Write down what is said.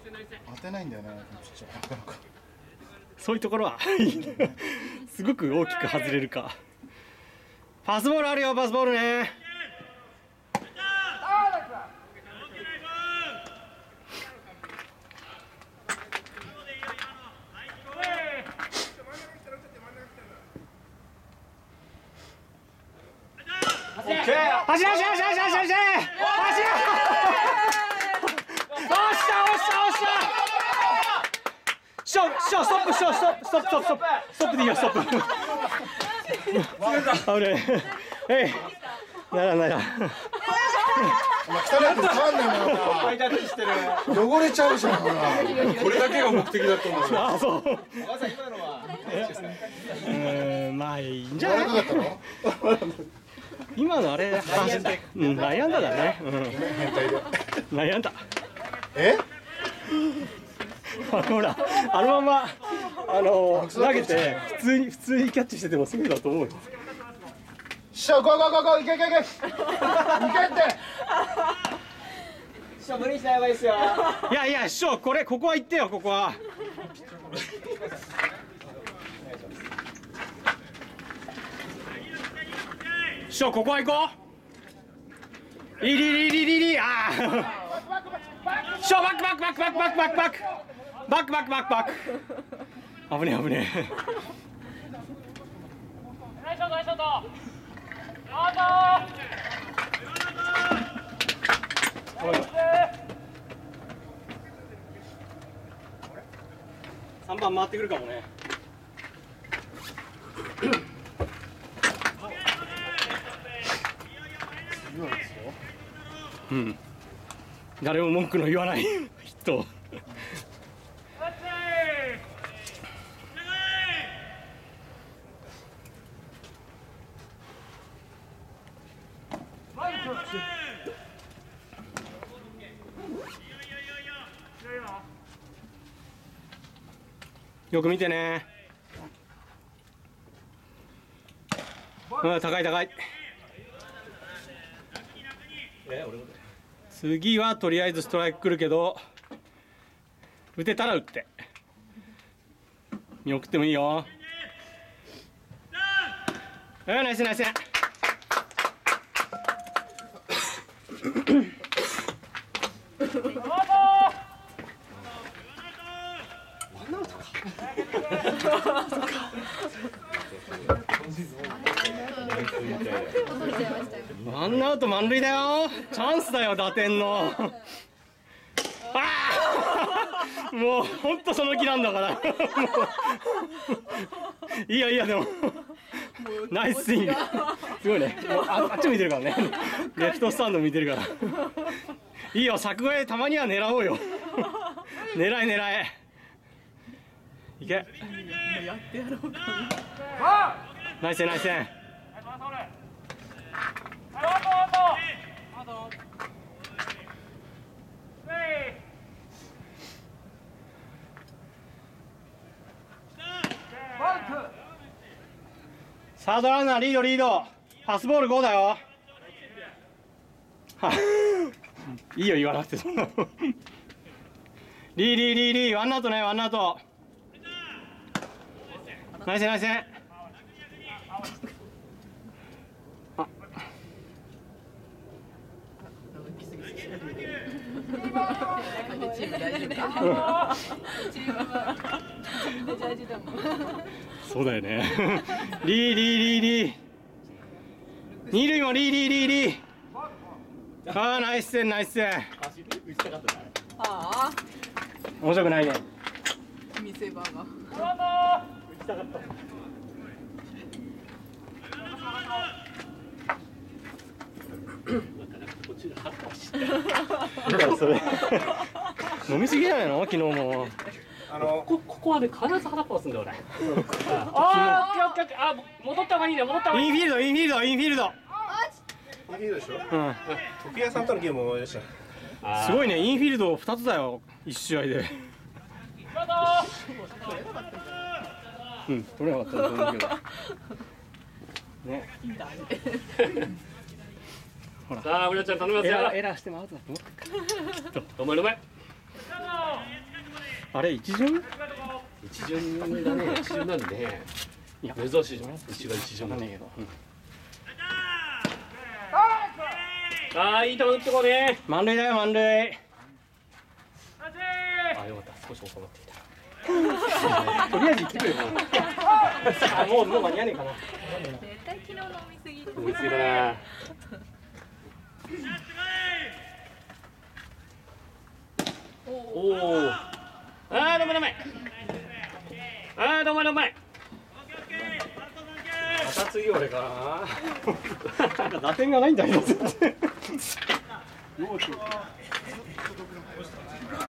当てないんだよね、ピッチャー。なかなかそういうところはすごく大きく外れるか。パスボールあるよ、パスボールね。走れ走れ走れ走れ走れ走れ走れ。よしストップでいいよ、ストップ。あぶねえ。なら。 お前汚いこと変わんないもんな。汚れちゃうじゃん。これだけが目的だと思う。 あ、そう。まあいいんじゃない。今のあれ、内野安打だね。内野安打。ほら、あのまま投げて普通にキャッチしててもすぐだと思うよ。 しょ、ゴーゴーゴーゴー、いけいけいけ。いけって。 師匠無理しない方がいいですよ。 いや師匠、ここは行ってよ、ここは。師匠、ここは行こう。いい、ああ。師匠、バック。危ねえ。3番回ってくるかもね。うん。誰も文句の言わないヒット。よく見てね。高い。次はとりあえずストライク来るけど、打てたら打って見送ってもいいよ。ナイス。ワンアウト満塁だよ。チャンスだよ、打点の。もう本当その気なんだから。いいよでも。ナイススイング。すごいね。あっち見てるからね。レフトスタンド見てるから。いいよ、柵越えたまには狙おうよ。狙え。いけ。やってやろうか。ナイス。サードランナーリード。パスボール5だよ。いいよ、言わなくて。リー、ワンアウトね、ワンアウト。ナイス。そうだよね。リー。二塁もリー。ああ、ナイス線。面白くないね。 見せ場が。 打ちたかった。だからそれ飲みすぎじゃないの、昨日も。ここはね、必ず腹壊すんだよ俺。あ、戻った方がいいね。インフィールド。 いいでしょ。時計さんとのゲーム思い出した。 すごいね、インフィールド2つだよ、1試合で。取れなかったと思うけど。ね。ほら。さあ、うらちゃん頼みますよ。エラーしてもアウトだと思った。 どうも。 あれ一巡？ 一巡だね。一巡なんでね。 いや珍しいじゃん。うちが一巡なんだけど。ああ、いい球打ってこうね。 満塁だよ満塁。 ああ、よかった。少し収まってきた。 とりあえず行ってくれよ。あ、もう間に合わねえかな。 絶対昨日飲みすぎる。 思いついたな。おお。ああ、どうもどうも。ああ、どうもどうも。 また次俺かな。なんか打点がないんだけど。